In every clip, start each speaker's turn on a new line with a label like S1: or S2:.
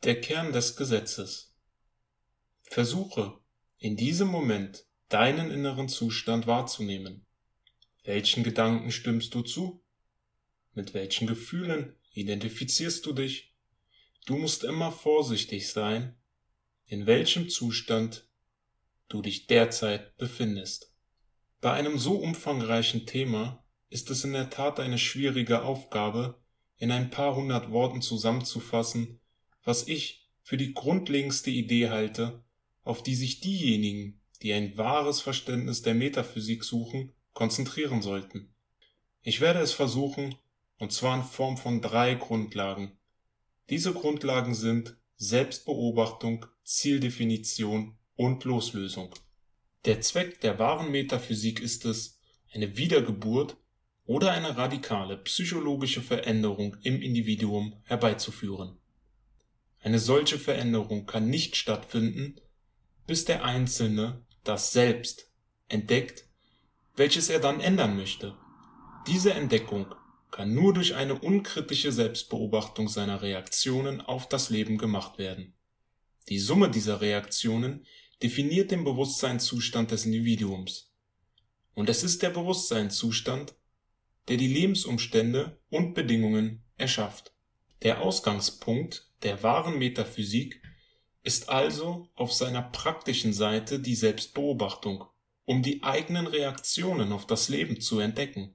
S1: Der Kern des Gesetzes. Versuche, in diesem Moment deinen inneren Zustand wahrzunehmen. Welchen Gedanken stimmst du zu? Mit welchen Gefühlen identifizierst du dich? Du musst immer vorsichtig sein, in welchem Zustand du dich derzeit befindest. Bei einem so umfangreichen Thema ist es in der Tat eine schwierige Aufgabe, in ein paar hundert Worten zusammenzufassen, was ich für die grundlegendste Idee halte, auf die sich diejenigen, die ein wahres Verständnis der Metaphysik suchen, konzentrieren sollten. Ich werde es versuchen, und zwar in Form von 3 Grundlagen. Diese Grundlagen sind Selbstbeobachtung, Zieldefinition und Loslösung. Der Zweck der wahren Metaphysik ist es, eine Wiedergeburt oder eine radikale psychologische Veränderung im Individuum herbeizuführen. Eine solche Veränderung kann nicht stattfinden, bis der Einzelne das Selbst entdeckt, welches er dann ändern möchte. Diese Entdeckung kann nur durch eine unkritische Selbstbeobachtung seiner Reaktionen auf das Leben gemacht werden. Die Summe dieser Reaktionen definiert den Bewusstseinszustand des Individuums. Und es ist der Bewusstseinszustand, der die Lebensumstände und Bedingungen erschafft. Der Ausgangspunkt der wahren Metaphysik ist also auf seiner praktischen Seite die Selbstbeobachtung, um die eigenen Reaktionen auf das Leben zu entdecken.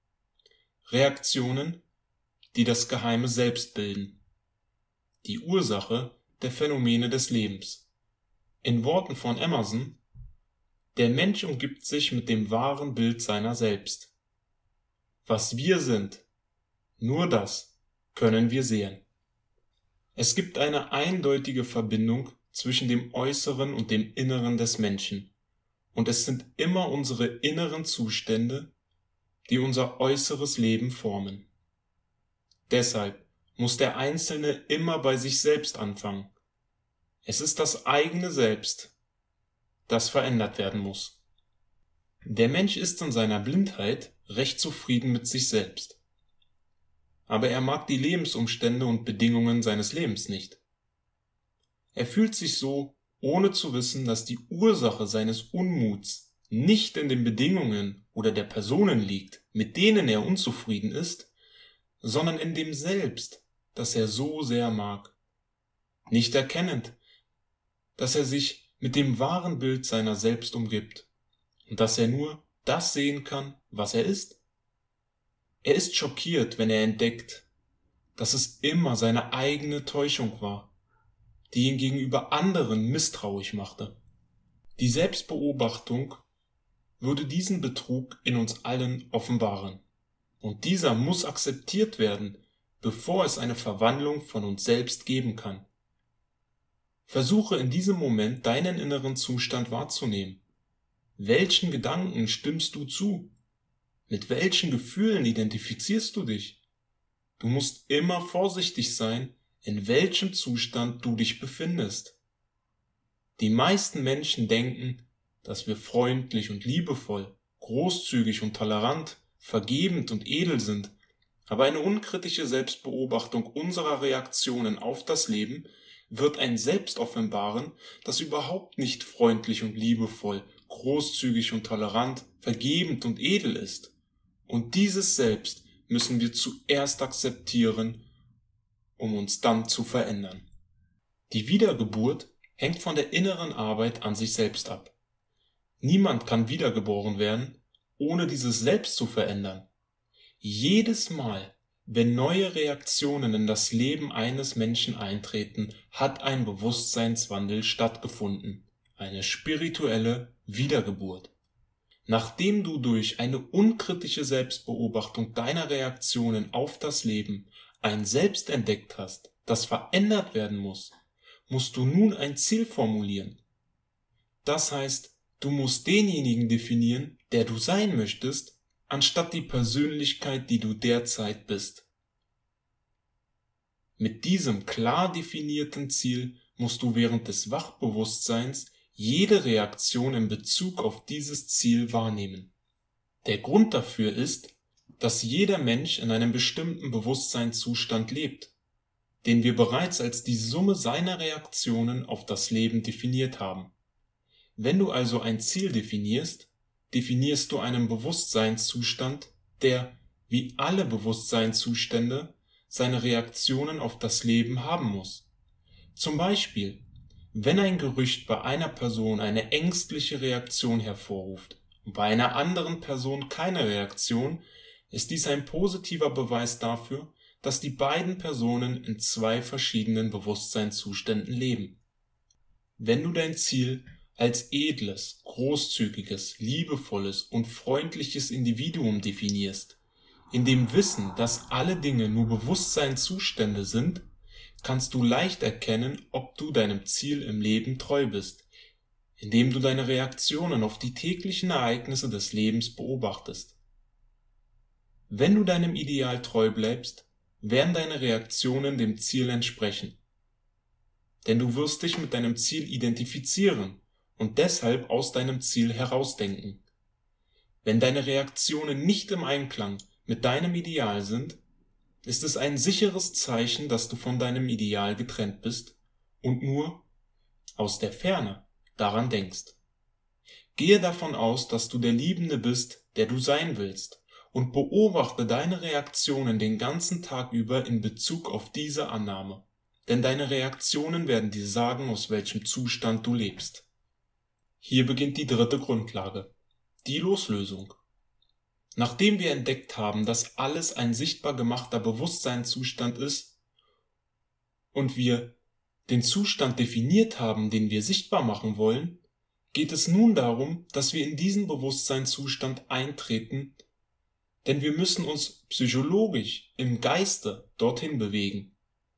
S1: Reaktionen, die das geheime Selbst bilden, die Ursache der Phänomene des Lebens. In Worten von Emerson: Der Mensch umgibt sich mit dem wahren Bild seiner selbst. Was wir sind, nur das können wir sehen. Es gibt eine eindeutige Verbindung zwischen dem Äußeren und dem Inneren des Menschen, und es sind immer unsere inneren Zustände, die unser äußeres Leben formen. Deshalb muss der Einzelne immer bei sich selbst anfangen. Es ist das eigene Selbst, das verändert werden muss. Der Mensch ist in seiner Blindheit recht zufrieden mit sich selbst. Aber er mag die Lebensumstände und Bedingungen seines Lebens nicht. Er fühlt sich so, ohne zu wissen, dass die Ursache seines Unmuts nicht in den Bedingungen oder der Personen liegt, mit denen er unzufrieden ist, sondern in dem Selbst, das er so sehr mag. Nicht erkennend, dass er sich mit dem wahren Bild seiner selbst umgibt und dass er nur das sehen kann, was er ist. Er ist schockiert, wenn er entdeckt, dass es immer seine eigene Täuschung war, die ihn gegenüber anderen misstrauisch machte. Die Selbstbeobachtung würde diesen Betrug in uns allen offenbaren. Und dieser muss akzeptiert werden, bevor es eine Verwandlung von uns selbst geben kann. Versuche in diesem Moment deinen inneren Zustand wahrzunehmen. Welchen Gedanken stimmst du zu? Mit welchen Gefühlen identifizierst du dich? Du musst immer vorsichtig sein, in welchem Zustand du dich befindest. Die meisten Menschen denken, dass wir freundlich und liebevoll, großzügig und tolerant, vergebend und edel sind, aber eine unkritische Selbstbeobachtung unserer Reaktionen auf das Leben wird ein Selbst offenbaren, das überhaupt nicht freundlich und liebevoll, großzügig und tolerant, vergebend und edel ist. Und dieses Selbst müssen wir zuerst akzeptieren, um uns dann zu verändern. Die Wiedergeburt hängt von der inneren Arbeit an sich selbst ab. Niemand kann wiedergeboren werden, ohne dieses Selbst zu verändern. Jedes Mal, wenn neue Reaktionen in das Leben eines Menschen eintreten, hat ein Bewusstseinswandel stattgefunden, eine spirituelle Wiedergeburt. Nachdem du durch eine unkritische Selbstbeobachtung deiner Reaktionen auf das Leben ein Selbst entdeckt hast, das verändert werden muss, musst du nun ein Ziel formulieren. Das heißt, du musst denjenigen definieren, der du sein möchtest, anstatt die Persönlichkeit, die du derzeit bist. Mit diesem klar definierten Ziel musst du während des Wachbewusstseins jede Reaktion in Bezug auf dieses Ziel wahrnehmen. Der Grund dafür ist, dass jeder Mensch in einem bestimmten Bewusstseinszustand lebt. den wir bereits als die Summe seiner Reaktionen auf das Leben definiert haben. Wenn du also ein Ziel definierst, definierst du einen Bewusstseinszustand, der, wie alle Bewusstseinszustände, seine Reaktionen auf das Leben haben muss. Zum Beispiel, wenn ein Gerücht bei einer Person eine ängstliche Reaktion hervorruft und bei einer anderen Person keine Reaktion, ist dies ein positiver Beweis dafür, dass die beiden Personen in zwei verschiedenen Bewusstseinszuständen leben. Wenn du dein Ziel als edles, großzügiges, liebevolles und freundliches Individuum definierst, in dem Wissen, dass alle Dinge nur Bewusstseinszustände sind, kannst du leicht erkennen, ob du deinem Ziel im Leben treu bist, indem du deine Reaktionen auf die täglichen Ereignisse des Lebens beobachtest. Wenn du deinem Ideal treu bleibst, werden deine Reaktionen dem Ziel entsprechen. Denn du wirst dich mit deinem Ziel identifizieren und deshalb aus deinem Ziel herausdenken. Wenn deine Reaktionen nicht im Einklang mit deinem Ideal sind, ist es ein sicheres Zeichen, dass du von deinem Ideal getrennt bist und nur aus der Ferne daran denkst. Gehe davon aus, dass du der Liebende bist, der du sein willst, und beobachte deine Reaktionen den ganzen Tag über in Bezug auf diese Annahme, denn deine Reaktionen werden dir sagen, aus welchem Zustand du lebst. Hier beginnt die dritte Grundlage, die Loslösung. Nachdem wir entdeckt haben, dass alles ein sichtbar gemachter Bewusstseinszustand ist und wir den Zustand definiert haben, den wir sichtbar machen wollen, geht es nun darum, dass wir in diesen Bewusstseinszustand eintreten, denn wir müssen uns psychologisch im Geiste dorthin bewegen.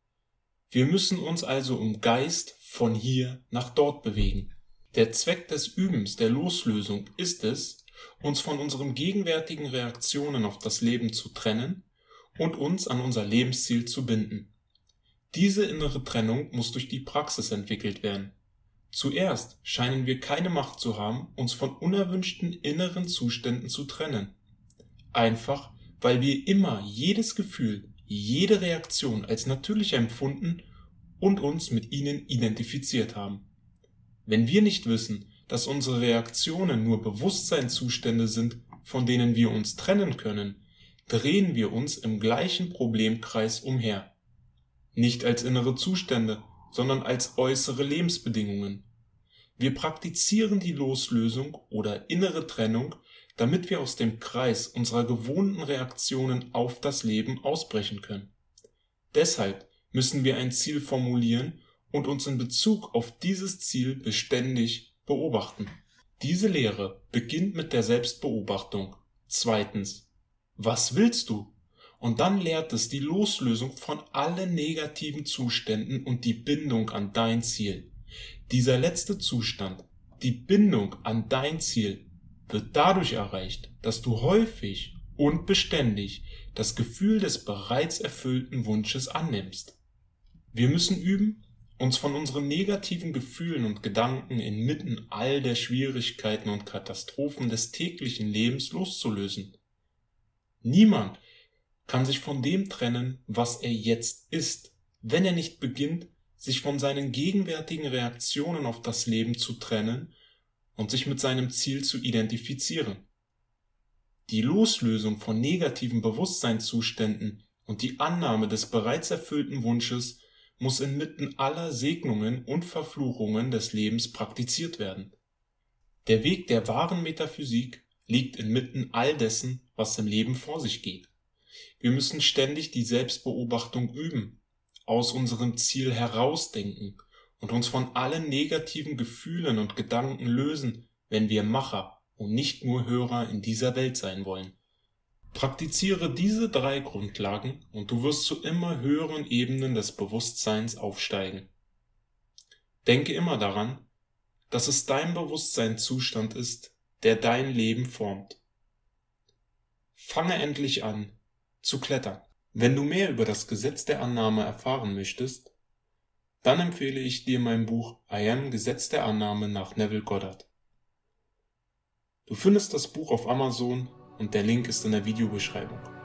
S1: Wir müssen uns also im Geist von hier nach dort bewegen. Der Zweck des Übens der Loslösung ist es, uns von unseren gegenwärtigen Reaktionen auf das Leben zu trennen und uns an unser Lebensziel zu binden. Diese innere Trennung muss durch die Praxis entwickelt werden. Zuerst scheinen wir keine Macht zu haben, uns von unerwünschten inneren Zuständen zu trennen. Einfach, weil wir immer jedes Gefühl, jede Reaktion als natürlich empfunden und uns mit ihnen identifiziert haben. Wenn wir nicht wissen, dass unsere Reaktionen nur Bewusstseinszustände sind, von denen wir uns trennen können, drehen wir uns im gleichen Problemkreis umher. Nicht als innere Zustände, sondern als äußere Lebensbedingungen. Wir praktizieren die Loslösung oder innere Trennung, damit wir aus dem Kreis unserer gewohnten Reaktionen auf das Leben ausbrechen können. Deshalb müssen wir ein Ziel formulieren und uns in Bezug auf dieses Ziel beständig beobachten. Diese Lehre beginnt mit der Selbstbeobachtung. Zweitens, was willst du? Und dann lehrt es die Loslösung von allen negativen Zuständen und die Bindung an dein Ziel. Dieser letzte Zustand, die Bindung an dein Ziel, wird dadurch erreicht, dass du häufig und beständig das Gefühl des bereits erfüllten Wunsches annimmst. Wir müssen üben, uns von unseren negativen Gefühlen und Gedanken inmitten all der Schwierigkeiten und Katastrophen des täglichen Lebens loszulösen. Niemand kann sich von dem trennen, was er jetzt ist, wenn er nicht beginnt, sich von seinen gegenwärtigen Reaktionen auf das Leben zu trennen und sich mit seinem Ziel zu identifizieren. Die Loslösung von negativen Bewusstseinszuständen und die Annahme des bereits erfüllten Wunsches muss inmitten aller Segnungen und Verfluchungen des Lebens praktiziert werden. Der Weg der wahren Metaphysik liegt inmitten all dessen, was im Leben vor sich geht. Wir müssen ständig die Selbstbeobachtung üben, aus unserem Ziel herausdenken und uns von allen negativen Gefühlen und Gedanken lösen, wenn wir Macher und nicht nur Hörer in dieser Welt sein wollen. Praktiziere diese 3 Grundlagen und du wirst zu immer höheren Ebenen des Bewusstseins aufsteigen. Denke immer daran, dass es dein Bewusstseinszustand ist, der dein Leben formt. Fange endlich an, zu klettern. Wenn du mehr über das Gesetz der Annahme erfahren möchtest, dann empfehle ich dir mein Buch I Am Gesetz der Annahme nach Neville Goddard. Du findest das Buch auf Amazon und der Link ist in der Videobeschreibung.